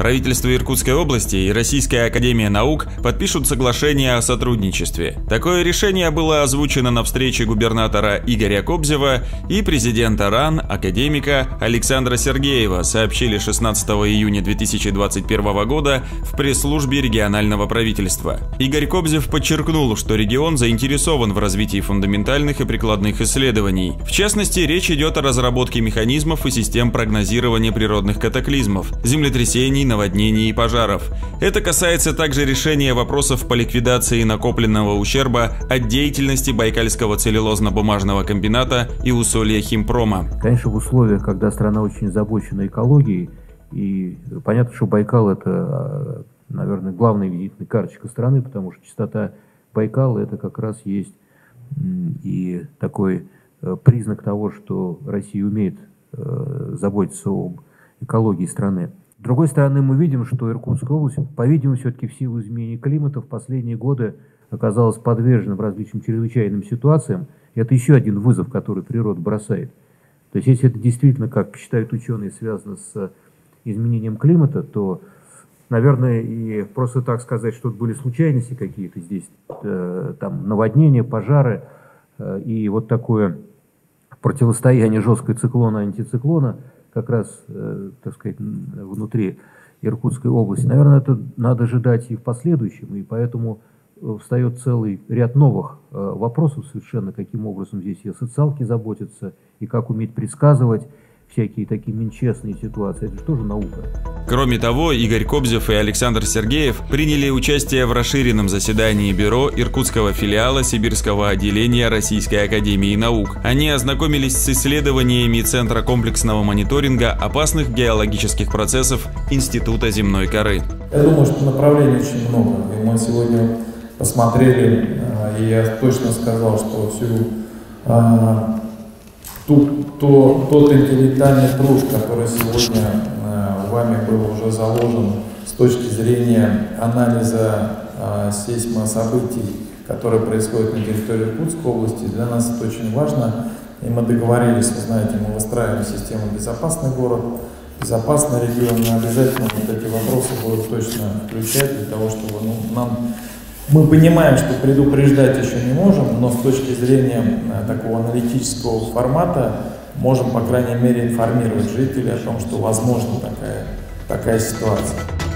Правительство Иркутской области и Российская академия наук подпишут соглашение о сотрудничестве. Такое решение было озвучено на встрече губернатора Игоря Кобзева и президента РАН, академика Александра Сергеева, сообщили 16 июня 2021 года в пресс-службе регионального правительства. Игорь Кобзев подчеркнул, что регион заинтересован в развитии фундаментальных и прикладных исследований. В частности, речь идет о разработке механизмов и систем прогнозирования природных катаклизмов, землетрясений, наводнений и пожаров. Это касается также решения вопросов по ликвидации накопленного ущерба от деятельности Байкальского целлюлозно-бумажного комбината и усолья Химпрома. Конечно, в условиях, когда страна очень озабочена экологией, и понятно, что Байкал — это, наверное, главная визитная карточка страны, потому что чистота Байкала — это как раз есть и такой признак того, что Россия умеет заботиться об экологии страны. С другой стороны, мы видим, что Иркутская область, по-видимому, все-таки в силу изменения климата в последние годы оказалась подвержена различным чрезвычайным ситуациям. Это еще один вызов, который природа бросает. То есть, если это действительно, как считают ученые, связано с изменением климата, то, наверное, и просто так сказать, что это были случайности какие-то здесь, там наводнения, пожары и вот такое противостояние жесткого циклона, антициклона, как раз, так сказать, внутри Иркутской области. Наверное, это надо ожидать и в последующем, и поэтому встает целый ряд новых вопросов совершенно, каким образом здесь и о социалке заботиться, и как уметь предсказывать всякие такие нечестные ситуации. Это же тоже наука. Кроме того, Игорь Кобзев и Александр Сергеев приняли участие в расширенном заседании бюро Иркутского филиала Сибирского отделения Российской академии наук. Они ознакомились с исследованиями Центра комплексного мониторинга опасных геологических процессов Института земной коры. Я думаю, что направлений очень много. И мы сегодня посмотрели, и я точно сказал, что тот интеллектуальный труд, который сегодня вами был уже заложен с точки зрения анализа сейсмособытий, которые происходят на территории Иркутской области, для нас это очень важно. И мы договорились, вы знаете, мы выстраиваем систему «Безопасный город», «Безопасный регион». Мы обязательно вот эти вопросы будем точно включать для того, чтобы мы понимаем, что предупреждать еще не можем, но с точки зрения такого аналитического формата можем, по крайней мере, информировать жителей о том, что возможна такая ситуация.